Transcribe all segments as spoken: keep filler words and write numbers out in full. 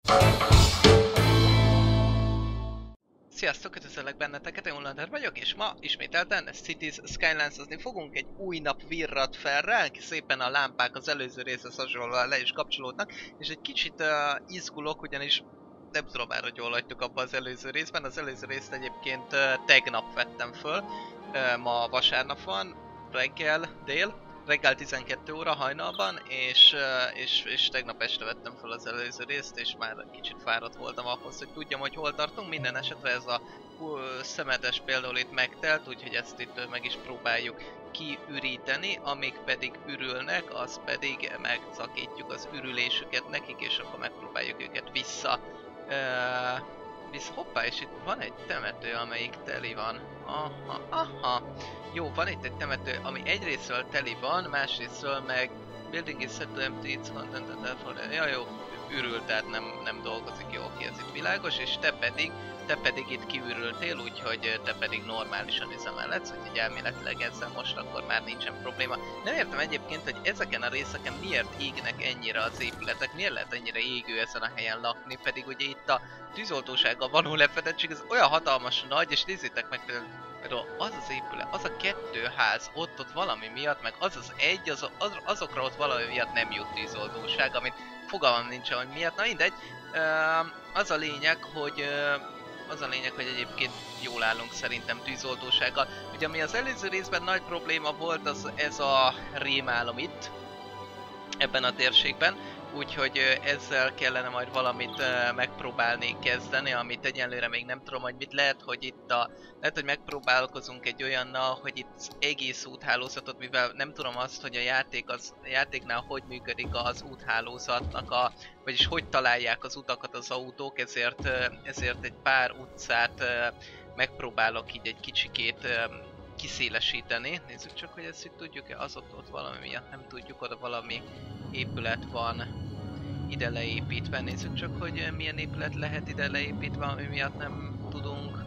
Sziasztok, üdvözöllek benneteket, én Ullander vagyok, és ma ismételten Cities Skylines-ozni fogunk, egy új nap virrat fel ránk, szépen a lámpák az előző részhez hasonlóan le is kapcsolódnak, és egy kicsit uh, izgulok, ugyanis nem tudom már, hogy jól hagytuk abba az előző részben, az előző részt egyébként uh, tegnap vettem föl, uh, ma vasárnap van, reggel, dél, reggel tizenkét óra hajnalban, és, uh, és, és tegnap este vettem fel az előző részt, és már kicsit fáradt voltam ahhoz, hogy tudjam, hogy hol tartunk. Minden esetre ez a uh, szemetes például itt megtelt, úgyhogy ezt itt uh, meg is próbáljuk kiüríteni, amíg pedig ürülnek, az pedig megszakítjuk az ürülésüket nekik, és akkor megpróbáljuk őket vissza. Uh, visz, hoppá, és itt van egy temető, amelyik teli van. Aha, aha. Jó, van itt egy temető, ami egyrésztről teli van, másrésztről meg building is set to empty its content and therefore... Ja, jó, ürül, tehát nem, nem dolgozik, jó, ki ez itt világos, és te pedig, te pedig itt kiürültél, úgyhogy te pedig normálisan üzemelhetsz, úgyhogy elméletileg ezzel most akkor már nincsen probléma. Nem értem egyébként, hogy ezeken a részeken miért égnek ennyire az épületek, miért lehet ennyire égő ezen a helyen lakni, pedig ugye itt a tűzoltósággal való lefedettség, ez olyan hatalmas nagy, és nézzétek meg például, az az épület, az a kettő ház, ott ott valami miatt, meg az az egy, az, az, azokra ott valami miatt nem jut tűzoltóság, amit fogalmam nincs, hogy miatt. Na mindegy, az a lényeg, hogy az a lényeg, hogy egyébként jól állunk szerintem tűzoltósággal. Ugye ami az előző részben nagy probléma volt, az ez a rémálom itt, ebben a térségben, úgyhogy ezzel kellene majd valamit uh, megpróbálni kezdeni, amit egyelőre még nem tudom, hogy mit lehet, hogy itt a... Lehet, hogy megpróbálkozunk egy olyannal, hogy itt az egész úthálózatot, mivel nem tudom azt, hogy a játék az, a játéknál hogy működik az úthálózatnak a... Vagyis hogy találják az utakat az autók, ezért, uh, ezért egy pár utcát uh, megpróbálok így egy kicsikét uh, kiszélesíteni. Nézzük csak, hogy ezt itt tudjuk-e, az ott, ott valami miatt nem tudjuk, oda valami épület van ide leépítve. Nézzük csak, hogy milyen épület lehet ide leépítve, ami miatt nem tudunk.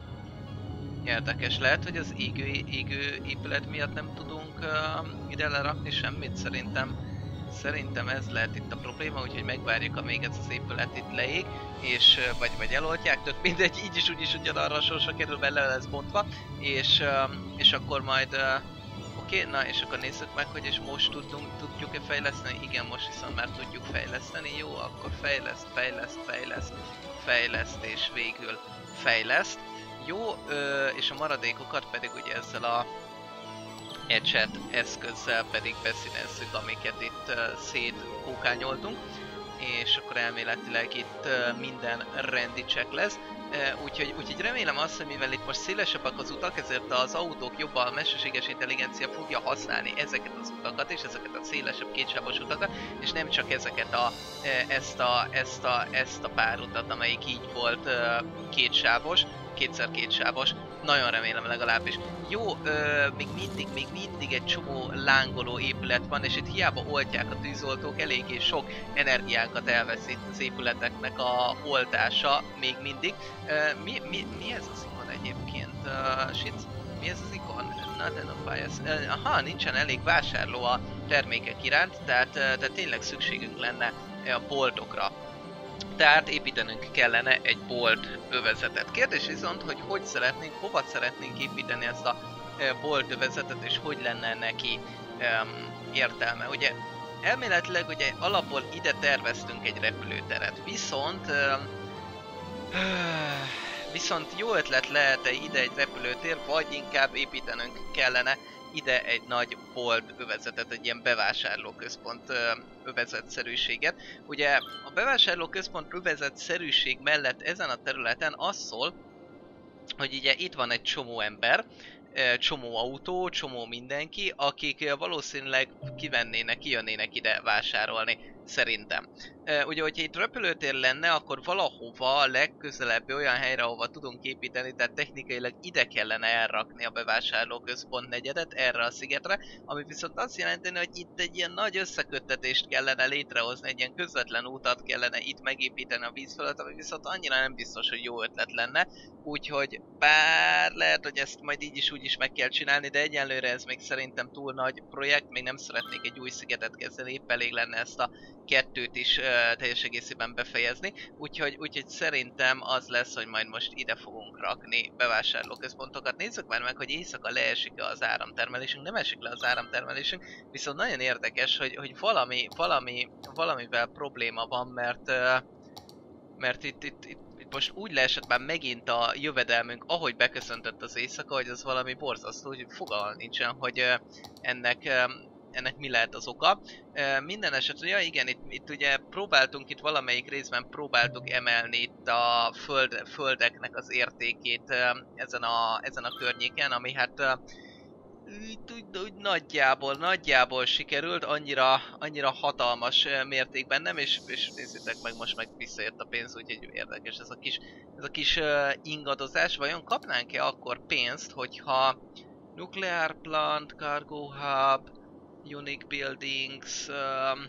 Érdekes, lehet, hogy az égő, égő épület miatt nem tudunk uh, ide lerakni semmit, szerintem. Szerintem ez lehet itt a probléma, úgyhogy megvárjuk, amíg ez az épület itt leég, és vagy, vagy eloltják, tök mindegy, így is úgyis ugyanarra a sorsra kerül, mert le lesz bontva, és, és akkor majd, oké, okay, na és akkor nézzük meg, hogy és most tudunk, tudjuk-e fejleszteni, igen, most viszont már tudjuk fejleszteni, jó, akkor fejleszt, fejleszt, fejleszt, fejleszt, és végül fejleszt, jó, és a maradékokat pedig ugye ezzel a ecset eszközzel pedig beszínezzük, amiket itt uh, szétkókányoltunk, és akkor elméletileg itt uh, minden rendi check lesz. Uh, úgyhogy, úgyhogy remélem azt, hogy mivel itt most szélesebbek az utak, ezért az autók jobban, a mesterséges intelligencia fogja használni ezeket az utakat, és ezeket a szélesebb kétsávos utakat, és nem csak ezeket a, ezt a, ezt a, ezt a pár utat, amelyik így volt uh, kétsávos, kétszer kétsávos. Nagyon remélem legalábbis. Jó, ö, még mindig, még mindig egy csomó lángoló épület van, és itt hiába oltják a tűzoltók, eléggé sok energiákat elvesz itt az épületeknek a oltása még mindig. Ö, mi, mi, mi ez az ikon egyébként? Uh, shit, mi ez az ikon? Not enough bias. Uh, aha, nincsen elég vásárló a termékek iránt, tehát, uh, tehát tényleg szükségünk lenne a boltokra. Tehát építenünk kellene egy bolt övezetet. Kérdés viszont, hogy hogy szeretnénk, hova szeretnénk építeni ezt a e, bolt övezetet, és hogy lenne neki e, értelme. Ugye elméletileg ugye alapból ide terveztünk egy repülőteret, viszont e, viszont jó ötlet lehet-e ide egy repülőtér, vagy inkább építenünk kellene ide egy nagy bolt övezetet, egy ilyen bevásárlóközpont övezetszerűséget. Ugye a bevásárlóközpont övezetszerűség mellett ezen a területen az szól, hogy ugye itt van egy csomó ember, csomó autó, csomó mindenki, akik valószínűleg kivennének, kijönnének ide vásárolni, szerintem. Ugye, hogyha itt repülőtér lenne, akkor valahova legközelebbi olyan helyre, ahova tudunk építeni, tehát technikailag ide kellene elrakni a bevásárlóközpont negyedet, erre a szigetre, ami viszont azt jelenteni, hogy itt egy ilyen nagy összeköttetést kellene létrehozni, egy ilyen közvetlen útat kellene itt megépíteni a víz fölött, ami viszont annyira nem biztos, hogy jó ötlet lenne, úgyhogy bár lehet, hogy ezt majd így is úgy is meg kell csinálni, de egyelőre ez még szerintem túl nagy projekt, még nem szeretnék egy új szigetet kezdeni, épp elég lenne ezt a kettőt is uh, teljes egészében befejezni, úgyhogy, úgyhogy szerintem az lesz, hogy majd most ide fogunk rakni bevásárlóközpontokat. Nézzük már meg, hogy éjszaka leesik-e az áramtermelésünk, nem esik le az áramtermelésünk, viszont nagyon érdekes, hogy, hogy valami, valami, valamivel probléma van, mert, uh, mert itt, itt, itt, itt most úgy leesett már megint a jövedelmünk, ahogy beköszöntött az éjszaka, hogy az valami borzasztó, hogy fogalmam nincsen, hogy uh, ennek um, ennek mi lehet az oka. E, minden esetre, ja igen, itt, itt ugye próbáltunk, itt valamelyik részben próbáltuk emelni itt a föld, földeknek az értékét e, ezen, a, ezen a környéken, ami hát e, úgy, úgy, úgy nagyjából, nagyjából sikerült, annyira, annyira hatalmas mértékben nem, és, és nézzétek meg, most meg visszajött a pénz, úgyhogy érdekes ez a kis, ez a kis uh, ingadozás. Vajon kapnánk-e akkor pénzt, hogyha Nuclear Plant, Cargo Hub, Unique Buildings, um,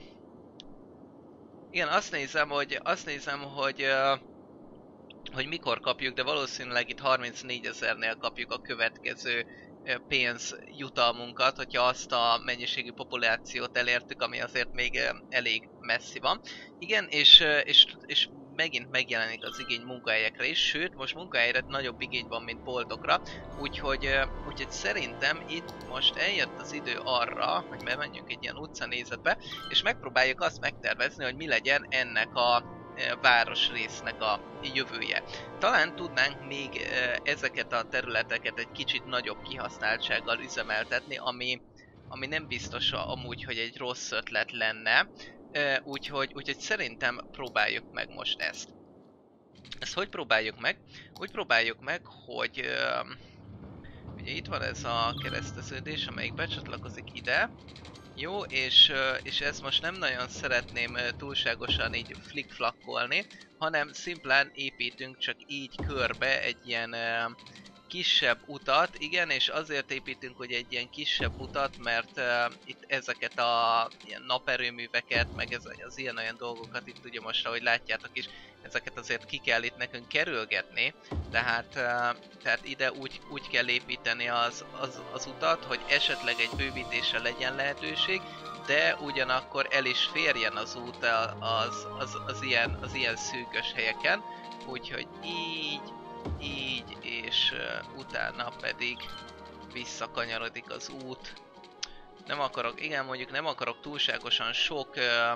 igen, azt nézem, hogy, azt nézem, hogy, uh, hogy mikor kapjuk, de valószínűleg itt harmincnégyezernél kapjuk a következő uh, pénzjutalmunkat, hogyha azt a mennyiségű populációt elértük, ami azért még uh, elég messzi van. Igen, és, uh, és, és megint megjelenik az igény munkahelyekre is, sőt, most munkahelyre nagyobb igény van, mint boltokra, úgyhogy, úgyhogy szerintem itt most eljött az idő arra, hogy bemenjünk egy ilyen utcanézetbe, és megpróbáljuk azt megtervezni, hogy mi legyen ennek a városrésznek a jövője. Talán tudnánk még ezeket a területeket egy kicsit nagyobb kihasználtsággal üzemeltetni, ami, ami nem biztos amúgy, hogy egy rossz ötlet lenne. Uh, úgyhogy, úgyhogy szerintem próbáljuk meg most ezt. Ezt hogy próbáljuk meg? Úgy próbáljuk meg, hogy uh, ugye itt van ez a kereszteződés, amelyik becsatlakozik ide. Jó, és, uh, és ezt most nem nagyon szeretném uh, túlságosan így flickflakkolni, hanem szimplán építünk csak így körbe egy ilyen uh, kisebb utat, igen, és azért építünk, hogy egy ilyen kisebb utat, mert uh, itt ezeket a ilyen naperőműveket, meg ez, az ilyen-olyan dolgokat itt ugye most, ahogy látjátok is, ezeket azért ki kell itt nekünk kerülgetni, tehát, uh, tehát ide úgy, úgy kell építeni az, az, az utat, hogy esetleg egy bővítésre legyen lehetőség, de ugyanakkor el is férjen az út az, az, az, ilyen, az ilyen szűkös helyeken, úgyhogy így, így, és uh, utána pedig visszakanyarodik az út. Nem akarok, igen, mondjuk nem akarok túlságosan sok uh,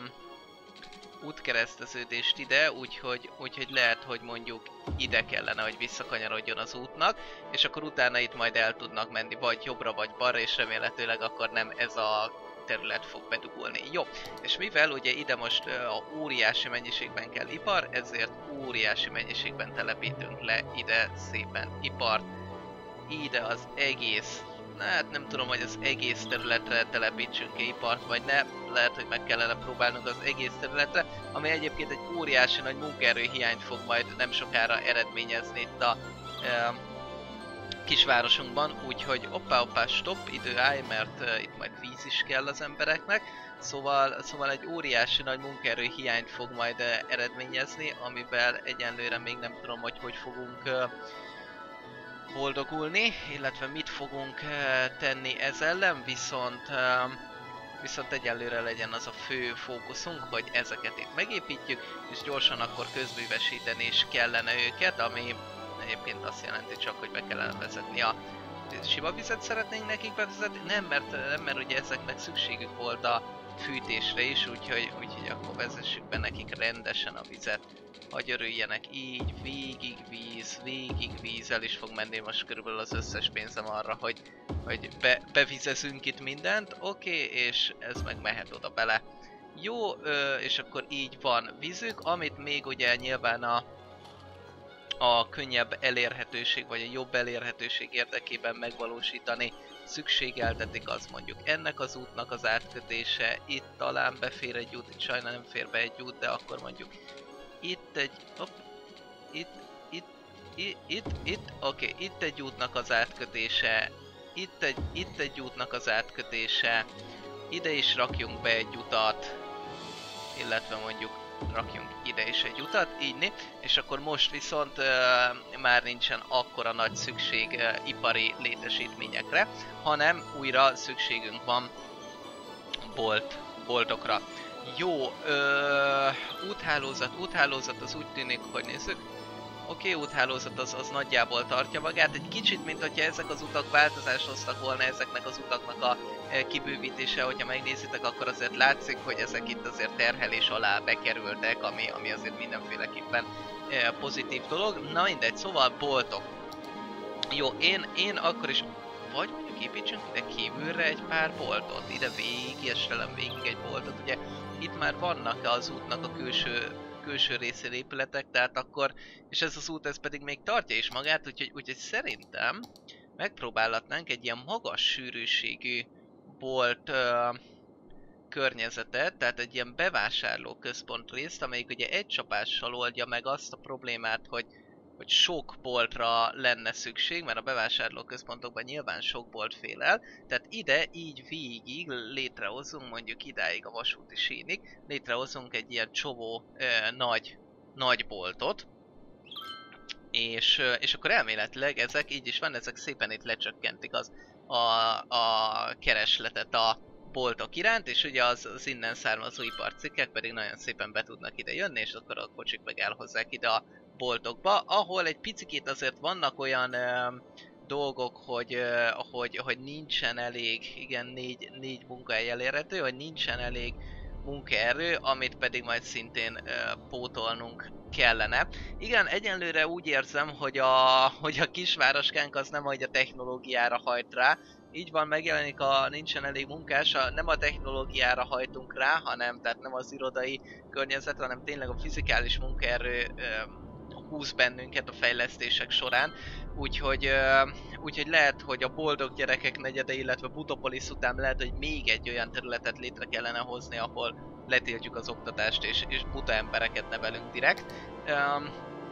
útkereszteződést ide, úgyhogy, úgyhogy lehet, hogy mondjuk ide kellene, hogy visszakanyarodjon az útnak, és akkor utána itt majd el tudnak menni vagy jobbra, vagy balra, és remélhetőleg akkor nem ez a terület fog bedugulni. Jó, és mivel ugye ide most uh, a óriási mennyiségben kell ipar, ezért óriási mennyiségben telepítünk le ide szépen ipart. Ide az egész, hát nem tudom, hogy az egész területre telepítsünk-e ipart, vagy ne, lehet, hogy meg kellene próbálnunk az egész területre, ami egyébként egy óriási nagy munkaerő hiányt fog majd nem sokára eredményezni itt a uh, kisvárosunkban, úgyhogy oppá, oppá, stop, idő állj, mert uh, itt majd víz is kell az embereknek, szóval, szóval egy óriási nagy munkaerő hiányt fog majd uh, eredményezni, amivel egyenlőre még nem tudom, hogy hogy fogunk uh, boldogulni, illetve mit fogunk uh, tenni ez ellen, viszont, uh, viszont egyenlőre legyen az a fő fókuszunk, hogy ezeket itt megépítjük, és gyorsan akkor közművesíteni is kellene őket, ami egyébként azt jelenti csak, hogy be kellene vezetni a sima vizet szeretnénk nekik bevezetni. Nem, mert, nem, mert ugye ezeknek szükségük volt a fűtésre is, úgyhogy, úgyhogy akkor vezessük be nekik rendesen a vizet. Hagy örüljenek így, végig víz, végig víz, el is fog menni most körülbelül az összes pénzem arra, hogy, hogy be, bevizezünk itt mindent, oké, okay, és ez meg mehet oda bele. Jó, ö, és akkor így van vízük, amit még ugye nyilván a a könnyebb elérhetőség, vagy a jobb elérhetőség érdekében megvalósítani szükségeltetik, az mondjuk ennek az útnak az átkötése, itt talán befér egy út, itt sajnálom nem fér be egy út, de akkor mondjuk itt egy, hopp, itt, itt, itt, itt, itt oké, okay, itt egy útnak az átkötése, itt egy, itt egy útnak az átkötése, ide is rakjunk be egy utat, illetve mondjuk rakjunk ide is egy utat, így, és akkor most viszont uh, már nincsen akkora nagy szükség uh, ipari létesítményekre, hanem újra szükségünk van bolt, boltokra. Jó, ö, úthálózat, úthálózat az úgy tűnik, hogy nézzük. Oké, okay, úthálózat az, az nagyjából tartja magát. Egy kicsit, mint hogyha ezek az utak változást hoztak volna, ezeknek az utaknak a e, kibővítése, hogyha megnézitek, akkor azért látszik, hogy ezek itt azért terhelés alá bekerültek, ami, ami azért mindenféleképpen e, pozitív dolog. Na mindegy, szóval boltok. Jó, én, én akkor is... Vagy mondjuk építsünk ide kívülre egy pár boltot, ide végig, eselem végig egy boltot, ugye itt már vannak az útnak a külső, külső részén épületek, tehát akkor, és ez az út ez pedig még tartja is magát, úgyhogy, úgyhogy szerintem megpróbálhatnánk egy ilyen magas sűrűségű bolt ö, környezetet, tehát egy ilyen bevásárló központ részt, amelyik ugye egy csapással oldja meg azt a problémát, hogy hogy sok boltra lenne szükség, mert a bevásárlóközpontokban nyilván sok bolt fél el, tehát ide így végig létrehozunk, mondjuk idáig a vasúti sínig, létrehozunk egy ilyen csomó ö, nagy, nagy boltot, és, ö, és akkor elméletileg ezek így is van, ezek szépen itt lecsökkentik az, a, a keresletet a boltok iránt, és ugye az, az innen származó iparcikkek pedig nagyon szépen be tudnak ide jönni, és akkor a kocsik meg elhozzák ide a boltokba, ahol egy picikét azért vannak olyan ö, dolgok, hogy, ö, hogy, hogy nincsen elég, igen, négy, négy munkahely elérhető, hogy nincsen elég munkaerő, amit pedig majd szintén ö, pótolnunk kellene. Igen, egyenlőre úgy érzem, hogy a, hogy a kisvároskánk az nem majd a technológiára hajt rá, így van, megjelenik a nincsen elég munkás, a, nem a technológiára hajtunk rá, hanem tehát nem az irodai környezetre, hanem tényleg a fizikális munkaerő ö, húz bennünket a fejlesztések során, úgyhogy, uh, úgyhogy lehet, hogy a boldog gyerekek negyede, illetve Butopolis után lehet, hogy még egy olyan területet létre kellene hozni, ahol letiltjuk az oktatást és, és buta embereket nevelünk direkt. Um,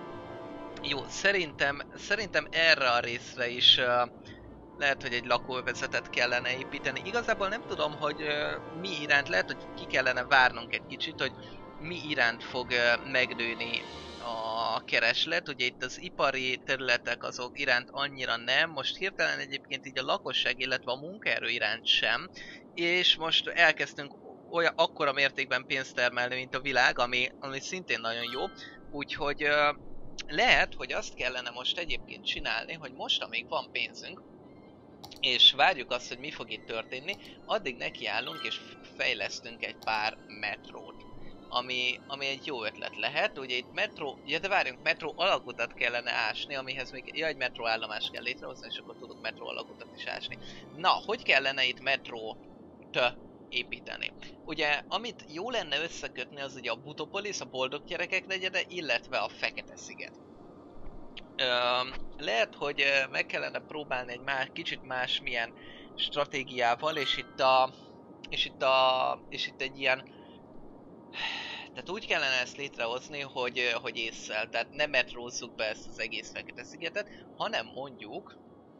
jó, szerintem, szerintem erre a részre is uh, lehet, hogy egy lakóövezetet kellene építeni. Igazából nem tudom, hogy uh, mi iránt, lehet, hogy ki kellene várnunk egy kicsit, hogy mi iránt fog uh, megnőni a kereslet, ugye itt az ipari területek azok iránt annyira nem, most hirtelen egyébként így a lakosság, illetve a munkaerő iránt sem, és most elkezdtünk olyan akkora mértékben pénzt termelni, mint a világ, ami, ami szintén nagyon jó, úgyhogy uh, lehet, hogy azt kellene most egyébként csinálni, hogy most, amíg van pénzünk, és várjuk azt, hogy mi fog itt történni, addig nekiállunk és fejlesztünk egy pár metrót. Ami, ami egy jó ötlet lehet, ugye itt metró, ja de várjunk, metró alakutat kellene ásni, amihez még, ja, egy metróállomást kell létrehozni, és akkor tudok metró alakutat is ásni. Na, hogy kellene itt metrót építeni? Ugye, amit jó lenne összekötni, az ugye a Butopolis, a boldog gyerekek negyede, illetve a Fekete-sziget. Ö, lehet, hogy meg kellene próbálni egy más, kicsit más milyen stratégiával, és itt a, és itt a, és itt egy ilyen, tehát úgy kellene ezt létrehozni, hogy, hogy ésszel, tehát nem metrózzuk be ezt az egész Fekete-szigetet, hanem mondjuk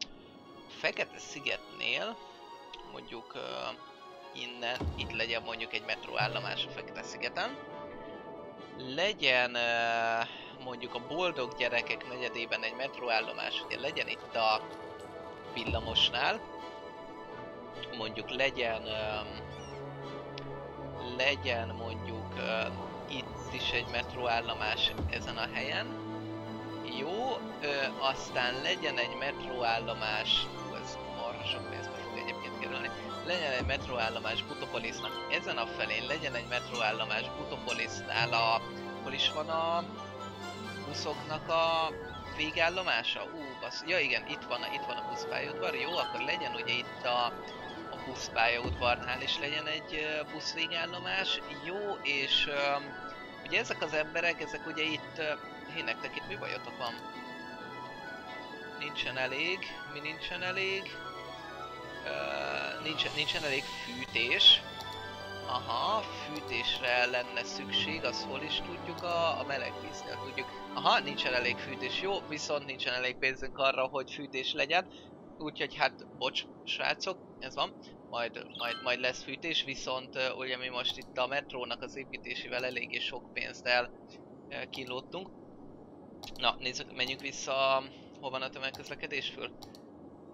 Fekete-szigetnél, mondjuk uh, innen, itt legyen mondjuk egy metróállomás a Fekete-szigeten, legyen uh, mondjuk a boldog gyerekek negyedében egy metróállomás, ugye legyen itt a villamosnál, mondjuk legyen, uh, legyen mondjuk uh, itt is egy metróállomás ezen a helyen. Jó, ö, aztán legyen egy metróállomás, ez marha sok pénzbe fog egyébként kerülni, legyen egy metróállomás Butopolisnak ezen a felén, legyen egy metróállomás Butopolisnál a, hol is van a buszoknak a végállomása? Ú, basz, ja igen, itt van, itt van a buszpályaudvar, jó, akkor legyen ugye itt a buszpályaudvarnál is legyen egy uh, buszvégállomás, jó, és uh, ugye ezek az emberek, ezek ugye itt, uh, hé, nektek itt mi bajotok van? Nincsen elég, mi nincsen elég? Uh, nincsen, nincsen elég fűtés. Aha, fűtésre lenne szükség, azt hol is tudjuk a, a meleg víznél tudjuk. Aha, nincsen elég fűtés, jó, viszont nincsen elég pénzünk arra, hogy fűtés legyen. Úgyhogy hát, bocs, srácok, ez van. Majd, majd, majd lesz fűtés, viszont uh, ugye mi most itt a metrónak az építésével eléggé sok pénzt el uh, kínlódtunk. Na, nézzük, menjünk vissza, hol van a tömegközlekedés föl?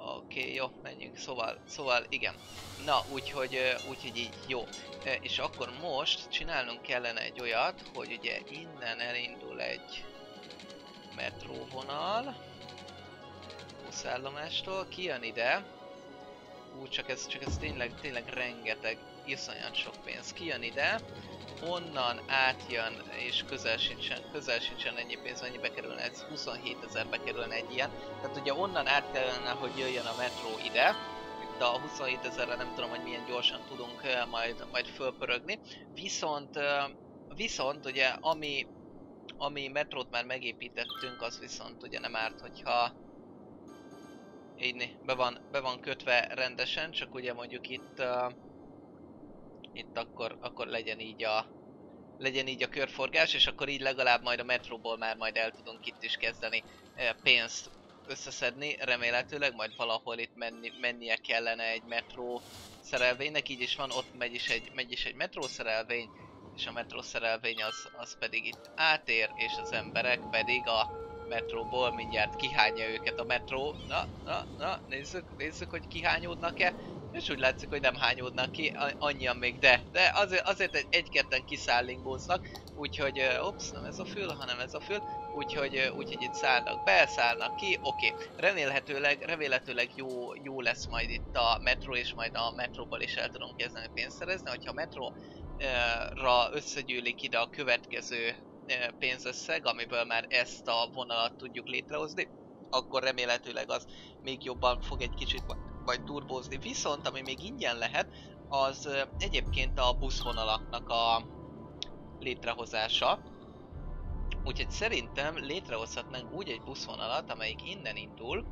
Oké, okay, jó, menjünk, szóval, szóval igen. Na, úgyhogy, úgyhogy így jó. És akkor most csinálnunk kellene egy olyat, hogy ugye innen elindul egy metróvonal buszállomástól, kijön ide. Ú, csak ez, csak ez tényleg, tényleg rengeteg, iszonyat sok pénz. Kijön ide, onnan átjön, és közel sincsen, közel sincsen ennyi pénz, mennyibe kerülne, ez huszonhétezerbe kerülne egy ilyen. Tehát ugye onnan át kellene, hogy jöjjön a metró ide. Itt a huszonhétezerre nem tudom, hogy milyen gyorsan tudunk majd, majd fölpörögni. Viszont, viszont ugye ami, ami metrót már megépítettünk, az viszont ugye nem árt, hogyha így be van, be van kötve rendesen, csak ugye mondjuk itt uh, itt akkor, akkor legyen így a legyen így a körforgás, és akkor így legalább majd a metróból már majd el tudunk itt is kezdeni uh, pénzt összeszedni, remélhetőleg majd valahol itt menni, mennie kellene egy metró szerelvénynek, így is van, ott megy is egy, megy is egy metró szerelvény, és a metró szerelvény az, az pedig itt átér, és az emberek pedig a metróból mindjárt kihányja őket a metró. Na, na, na, nézzük, nézzük, hogy kihányódnak-e. És úgy látszik, hogy nem hányódnak ki, annyian még, de, de azért, azért egy-ketten kiszállingóznak, úgyhogy, uh, ops, nem ez a fül, hanem ez a fül, úgyhogy, uh, úgyhogy itt szállnak be, szállnak ki, oké. Okay. Remélhetőleg, remélhetőleg jó, jó lesz majd itt a metró, és majd a metróból is el tudunk kezdeni pénzt szerezni, hogyha a metróra összegyűlik ide a következő pénzösszeg, amiből már ezt a vonalat tudjuk létrehozni, akkor remélhetőleg az még jobban fog egy kicsit majd turbózni. Viszont ami még ingyen lehet, az egyébként a buszvonalaknak a létrehozása. Úgyhogy szerintem létrehozhatnánk úgy egy buszvonalat, amelyik innen indul.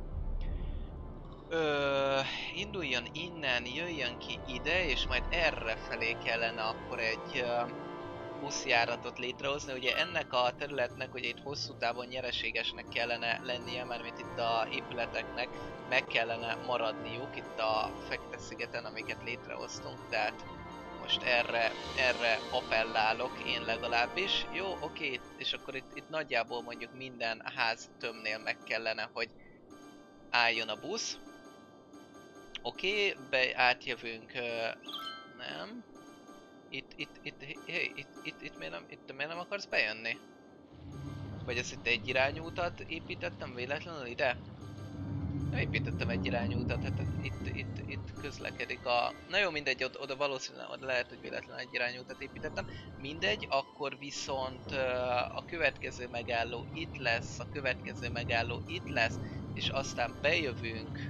Ö, induljon innen, jöjjön ki ide, és majd erre felé kellene akkor egy buszjáratot létrehozni. Ugye ennek a területnek ugye itt hosszú távon nyereségesnek kellene lennie, mert mint itt a épületeknek meg kellene maradniuk itt a Fekete-szigeten, amiket létrehoztunk, tehát most erre, erre appellálok én legalábbis. Jó, oké, és akkor itt, itt nagyjából mondjuk minden ház tömnél meg kellene, hogy álljon a busz. Oké, be átjövünk, nem. Itt, itt, itt, hey, itt, itt, itt, miért nem, itt miért nem akarsz bejönni? Vagy ez itt egy irányú utat építettem véletlenül ide? Nem építettem egy irányú utat, hát itt, itt, itt közlekedik a... Na jó, mindegy, oda, oda valószínűleg oda lehet, hogy véletlenül egy irányú utat építettem. Mindegy, akkor viszont uh, a következő megálló itt lesz, a következő megálló itt lesz, és aztán bejövünk.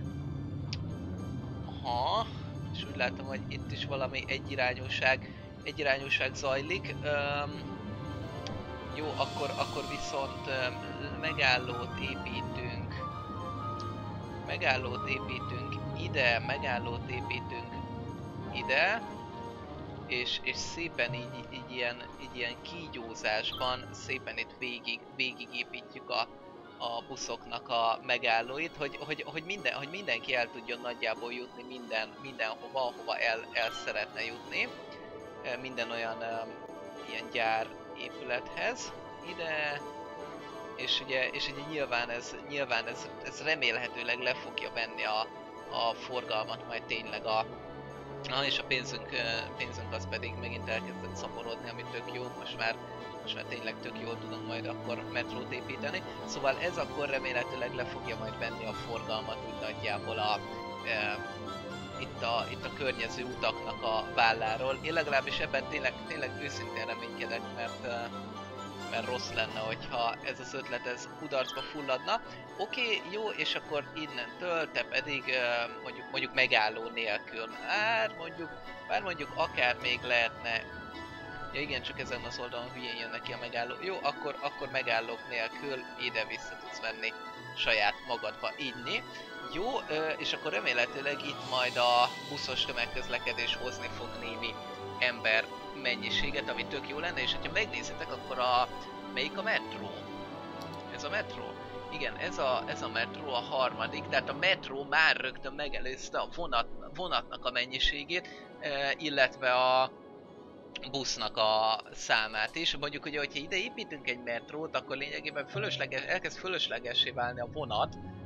Aha, és úgy látom, hogy itt is valami egyirányúság, egyirányúság zajlik. Um, jó, akkor, akkor viszont um, megállót építünk. Megállót építünk ide, megállót építünk ide. És, és szépen így, így, ilyen, így ilyen kígyózásban szépen itt végig, végig építjük a, a buszoknak a megállóit, hogy, hogy, hogy, minden, hogy mindenki el tudjon nagyjából jutni minden, mindenhova, ahova el, el szeretne jutni. Minden olyan um, ilyen gyár épülethez. Ide, és ugye, és ugye nyilván, ez, nyilván ez, ez remélhetőleg le fogja venni a, a forgalmat majd tényleg a... Ah, és a pénzünk, pénzünk az pedig megint elkezdett szaporodni, ami tök jó, most már, most már tényleg tök jól tudunk majd akkor metrót építeni. Szóval ez akkor remélhetőleg le fogja majd venni a forgalmat úgy nagyjából a, e, itt, a, itt a környező utaknak a válláról. Én legalábbis ebben tényleg, tényleg őszintén reménykedek, mert, mert rossz lenne, hogyha ez az ötlet ez kudarcba fulladna. Oké, okay, jó, és akkor innentől te pedig mondjuk, mondjuk megálló nélkül. Már mondjuk, már mondjuk akár még lehetne... Ja igen, csak ezen az oldalon hülyén jön neki a megálló. Jó, akkor, akkor megállók nélkül ide-vissza tudsz venni saját magadba inni. Jó, és akkor remélhetőleg itt majd a buszos tömegközlekedés hozni fog némi ember mennyiséget, ami tök jó lenne, és ha megnézitek, akkor a... melyik a metró? Ez a metró? Igen, ez a, ez a metró a harmadik, tehát a metró már rögtön megelőzte a vonat, vonatnak a mennyiségét, e, illetve a busznak a számát is. Mondjuk, hogy hogyha ide építünk egy metrót, akkor lényegében fölösleges, elkezd fölöslegessé válni a vonat. Fú,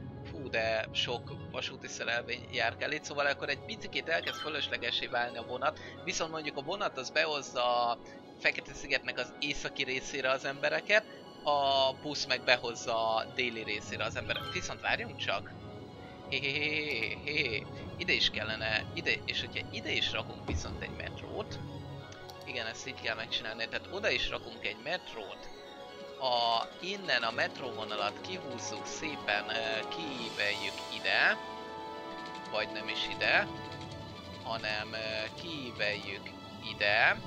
lassú, de sok vasúti szerelvény jár itt, szóval akkor egy picikét elkezd fölöslegesé válni a vonat, viszont mondjuk a vonat az behozza a Fekete-szigetnek az északi részére az embereket, a busz meg behozza a déli részére az embereket. Viszont várjunk csak! Héhéhéhéhé, ide is kellene, ide, és hogyha ide is rakunk viszont egy metrót, igen, ezt így kell megcsinálni, tehát oda is rakunk egy metrót, a, innen a metróvonalat kihúzzuk szépen, uh, kiíveljük ide, vagy nem is ide, hanem uh, kiíveljük ide,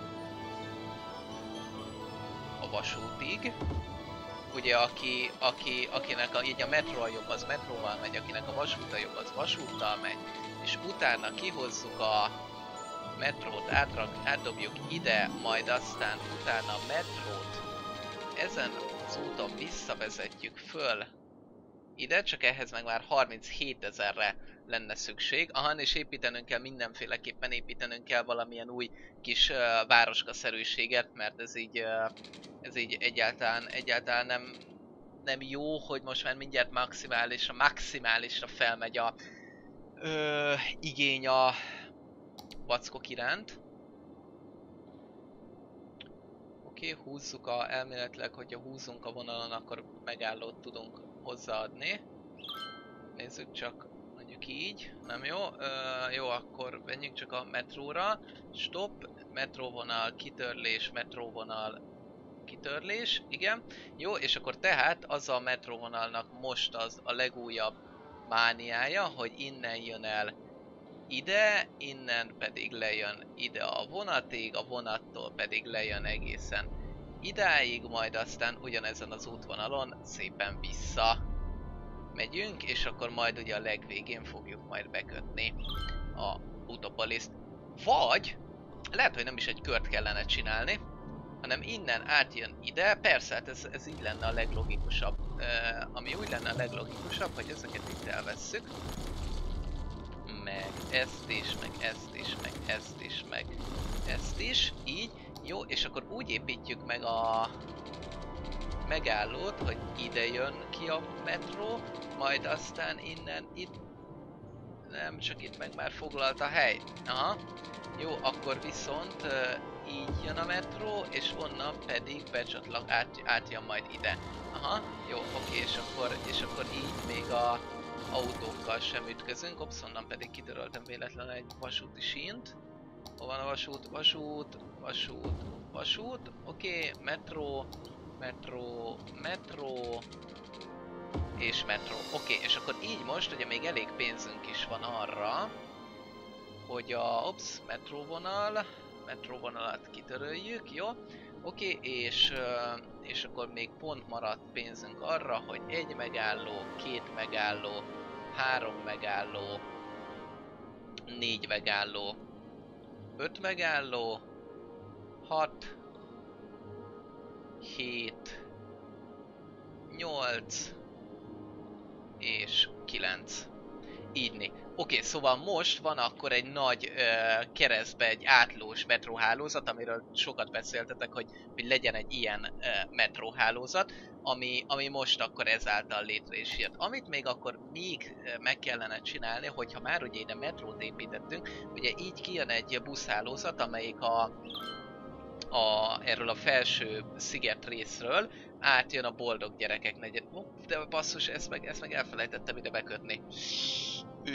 a vasútig. Ugye aki, aki, akinek a, így a metró a jobb, az metróval megy, akinek a vasút a jobb, az vasúttal megy, és utána kihozzuk a metrót, átrak, átdobjuk ide, majd aztán utána a metrót ezen az úton visszavezetjük föl ide, csak ehhez meg már harminchét-ezerre lenne szükség. Aha, és építenünk kell, mindenféleképpen építenünk kell valamilyen új kis uh, városkaszerűséget, mert ez így, uh, ez így egyáltalán, egyáltalán nem, nem jó, hogy most már mindjárt maximálisra, maximálisra felmegy a uh, igény a vackok iránt. Oké, okay, húzzuk a, elméletileg, hogyha húzzunk a vonalon, akkor megállót tudunk hozzáadni. Nézzük csak, mondjuk így, nem jó? Ö, jó, akkor menjünk csak a metróra. Stop, metróvonal, kitörlés, metróvonal, kitörlés, igen. Jó, és akkor tehát az a metróvonalnak most az a legújabb mániája, hogy innen jön el ide, innen pedig lejön ide a vonatig, a vonattól pedig lejön egészen idáig, majd aztán ugyanezen az útvonalon szépen vissza megyünk, és akkor majd ugye a legvégén fogjuk majd bekötni a Utopoliszt. Vagy lehet, hogy nem is egy kört kellene csinálni, hanem innen átjön ide, persze, hát ez, ez így lenne a leglogikusabb, uh, ami úgy lenne a leglogikusabb, hogy ezeket itt elvesszük, meg ezt is, meg ezt is, meg ezt is, meg ezt is, így, jó, és akkor úgy építjük meg a megállót, hogy ide jön ki a metró, majd aztán innen itt, nem, csak itt meg már foglalt a hely, aha, jó, akkor viszont uh, így jön a metró, és onnan pedig becsatlak, át, átjön majd ide, aha, jó, oké, és akkor, és akkor így még a autókkal sem ütközünk, ops, onnan pedig kitöröltem véletlenül egy vasúti sínt. Hol van a vasút? Vasút, vasút, vasút, oké, okay, metró, metró, metró, és metró. Oké, okay, és akkor így most, ugye még elég pénzünk is van arra, hogy a, ops, metróvonal, metróvonalat kitöröljük, jó? Oké, okay, és, és akkor még pont maradt pénzünk arra, hogy egy megálló, két megálló, három megálló, négy megálló, öt megálló, hat, hét, nyolc és kilenc. Ígyni. Oké, okay, szóval most van akkor egy nagy ö, keresztbe egy átlós metróhálózat, amiről sokat beszéltetek, hogy, hogy legyen egy ilyen ö, metróhálózat, ami, ami most akkor ezáltal létre is jött. Amit még akkor még ö, meg kellene csinálni, hogyha már ugye ide metrót építettünk, ugye így kijön egy buszhálózat, amelyik a, a, erről a felső sziget részről átjön a boldog gyerekek negyed. Oh, de basszus, ezt meg, ezt meg elfelejtettem ide bekötni. Ö...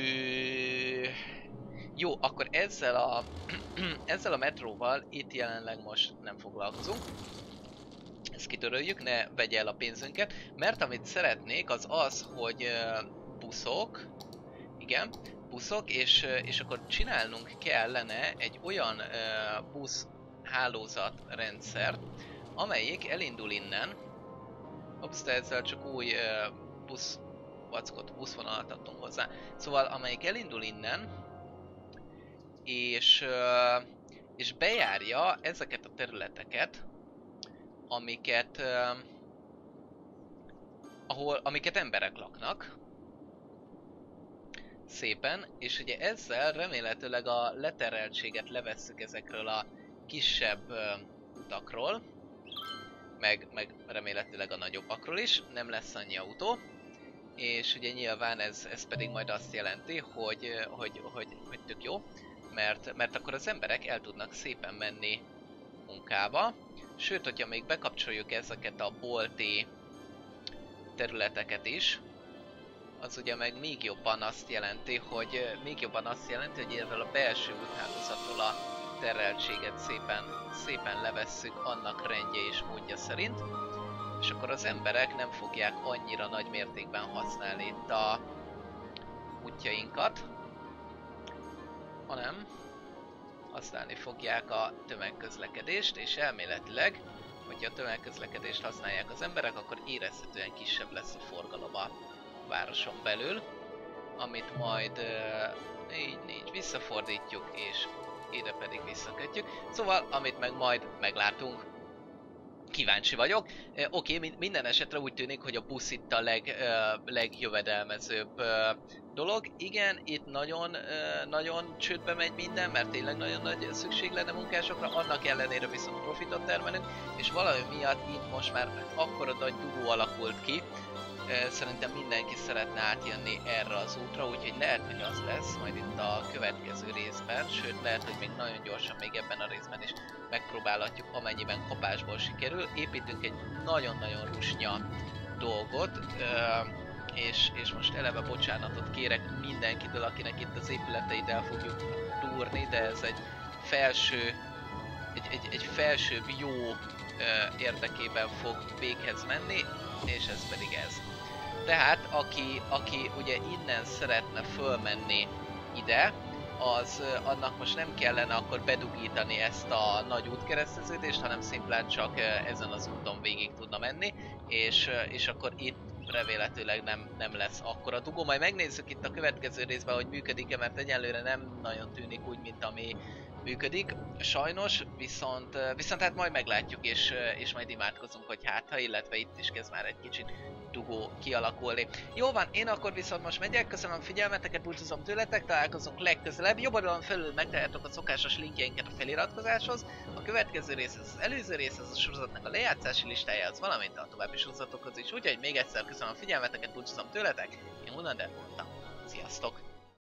Jó, akkor ezzel a ezzel a metróval itt jelenleg most nem foglalkozunk. Ezt kitöröljük, ne vegye el a pénzünket, mert amit szeretnék az az, hogy buszok, igen, buszok, és, és akkor csinálnunk kellene egy olyan busz hálózatrendszert, amelyik elindul innen. Ops, de ezzel csak új uh, busz vackot, buszvonalat adtunk hozzá. Szóval amelyik elindul innen, és, uh, és bejárja ezeket a területeket, amiket, uh, ahol, amiket emberek laknak. Szépen, és ugye ezzel remélhetőleg a letereltséget levesszük ezekről a kisebb uh, utakról. Meg, meg remélhetőleg a nagyobbakról is, nem lesz annyi autó. és ugye nyilván ez, ez pedig majd azt jelenti, hogy, hogy, hogy, hogy tök jó, mert, mert akkor az emberek el tudnak szépen menni munkába, sőt, hogyha még bekapcsoljuk ezeket a bolti területeket is, az ugye meg még jobban azt jelenti, hogy még jobban azt jelenti, hogy ezzel a belső úthálózatról a terheltséget szépen, szépen levesszük annak rendje és módja szerint, és akkor az emberek nem fogják annyira nagy mértékben használni itt a útjainkat, hanem használni fogják a tömegközlekedést, és elméletileg, hogyha a tömegközlekedést használják az emberek, akkor érezhetően kisebb lesz a forgalom a városon belül, amit majd uh, így, így visszafordítjuk, és ide pedig visszakötjük. Szóval, amit meg majd meglátunk, kíváncsi vagyok. Uh, Oké, okay, minden esetre úgy tűnik, hogy a busz itt a leg, uh, legjövedelmezőbb uh, dolog. Igen, itt nagyon, uh, nagyon csődbe megy minden, mert tényleg nagyon nagy szükség lenne munkásokra, annak ellenére viszont profitot termelünk, és valami miatt itt most már akkora nagy dugó alakult ki, szerintem mindenki szeretne átjönni erre az útra, úgyhogy lehet, hogy az lesz majd itt a következő részben, sőt lehet, hogy még nagyon gyorsan még ebben a részben is megpróbálhatjuk, amennyiben kapásból sikerül. Építünk egy nagyon-nagyon rusnya dolgot, és, és most eleve bocsánatot kérek mindenkitől, akinek itt az épületeit el fogjuk túrni, de ez egy felső, egy, egy, egy felsőbb jó érdekében fog véghez menni, és ez pedig ez. Tehát aki, aki ugye innen szeretne fölmenni ide, az annak most nem kellene akkor bedugítani ezt a nagy útkereszteződést, hanem szimplán csak ezen az úton végig tudna menni, és, és akkor itt remélhetőleg nem, nem lesz akkora dugó. Majd megnézzük itt a következő részben, hogy működik-e, mert egyelőre nem nagyon tűnik úgy, mint ami működik, sajnos, viszont, viszont hát majd meglátjuk, és, és majd imádkozunk, hogy hát ha, illetve itt is kezd már egy kicsit dugó kialakulni. Jó van, én akkor viszont most megyek, köszönöm a figyelmeteket, búcsúzom tőletek, találkozunk legközelebb. Jobb oldalon felül megtaláljátok a szokásos linkjeinket a feliratkozáshoz. A következő rész, ez az előző rész, ez a sorozatnak a lejátszási listájához, valamint a további sorozatokhoz is. Úgyhogy még egyszer köszönöm a figyelmeteket, búcsúzom tőletek, én Unander voltam. Sziasztok!